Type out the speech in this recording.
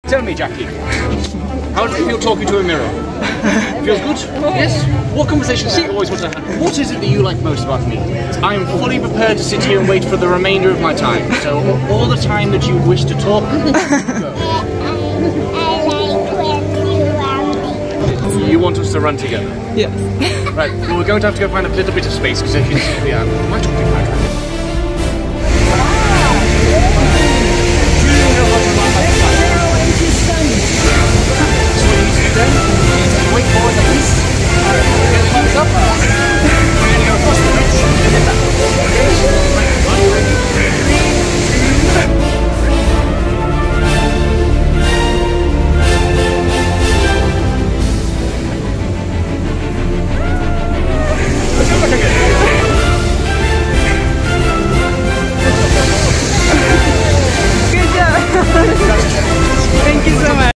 Tell me, Jackie, how does it feel talking to a mirror? Feels good? Yes? What conversations do you always want to have? What is it that you like most about me? I am fully prepared to sit here and wait for the remainder of my time. So all the time that you wish to talk, go. You want us to run together? Yes. Right, well we're going to have to go find a little bit of space because as you can see, quite occupied.